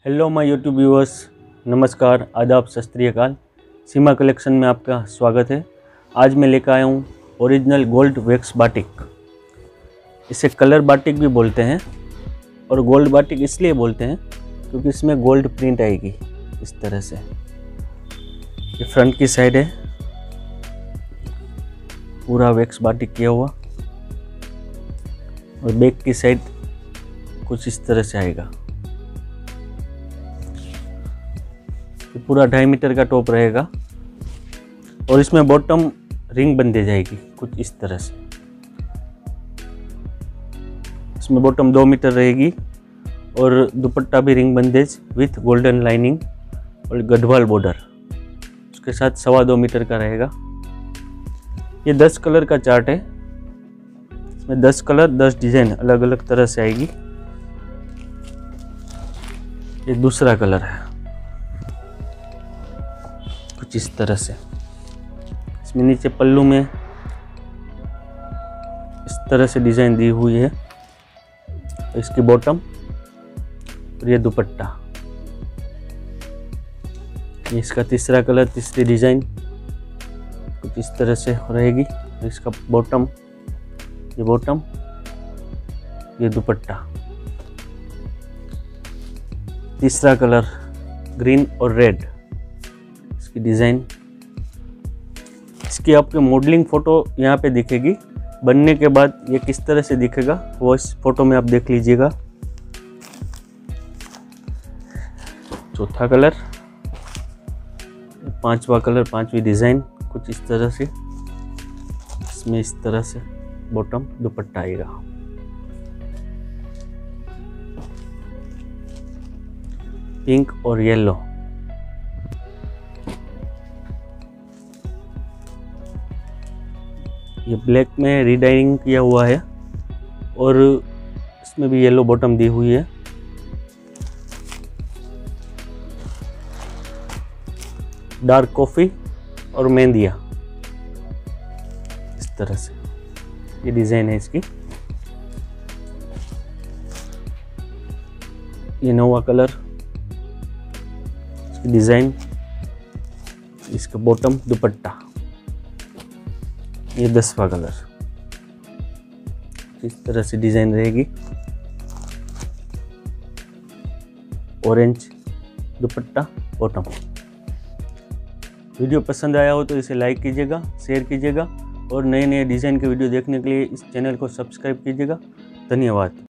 Hello my YouTube viewers, नमस्कार, आदाब, सत श्री अकाल। सीमा कलेक्शन में आपका स्वागत है। आज मैं लेकर आया हूँ ओरिजिनल गोल्ड वैक्स बाटिक। इसे कलर बाटिक भी बोलते हैं और गोल्ड बाटिक इसलिए बोलते हैं क्योंकि इसमें गोल्ड प्रिंट आएगी इस तरह से। ये फ्रंट की साइड है, पूरा वैक्स बाटिक किया हुआ, और बैक की साइड कुछ इस तरह से आएगा। ये पूरा 2.5 मीटर का टॉप रहेगा और इसमें बॉटम रिंग बन दी जाएगी कुछ इस तरह से। इसमें बॉटम 2 मीटर रहेगी और दुपट्टा भी ring bandhej with golden lining और गढ़वाल बॉर्डर, उसके साथ 2.25 मीटर का रहेगा। ये 10 कलर का चार्ट है। इसमें 10 कलर 10 डिजाइन अलग अलग तरह से आएगी। ये दूसरा कलर है कुछ इस तरह से। इसमें नीचे पल्लू में इस तरह से डिजाइन दी हुई है, इसकी बॉटम और ये दुपट्टा। ये इसका तीसरा कलर, तीसरी डिजाइन कुछ इस तरह से रहेगी। इसका बॉटम, ये बॉटम, ये दुपट्टा। तीसरा कलर ग्रीन और रेड, इसकी डिज़ाइन। इसकी आपके मॉडलिंग फ़ोटो यहाँ पे दिखेगी। बनने के बाद ये किस तरह से दिखेगा वो इस फोटो में आप देख लीजिएगा। चौथा कलर, पांचवा कलर, पांचवी डिज़ाइन कुछ इस तरह से। इसमें इस तरह से बॉटम दुपट्टा आएगा। पिंक और येलो, ये ब्लैक में रीडाइंग किया हुआ है और इसमें भी येलो बॉटम दी हुई है। डार्क कॉफ़ी और मेहंदिया इस तरह से ये डिज़ाइन है इसकी। ये 9वां कलर, इसकी डिज़ाइन, इसका बॉटम दुपट्टा। ये 10वां कलर, इस तरह से डिज़ाइन रहेगी। ऑरेंज दुपट्टा, बॉटम। वीडियो पसंद आया हो तो इसे लाइक कीजिएगा, शेयर कीजिएगा और नए नए डिज़ाइन के वीडियो देखने के लिए इस चैनल को सब्सक्राइब कीजिएगा। धन्यवाद।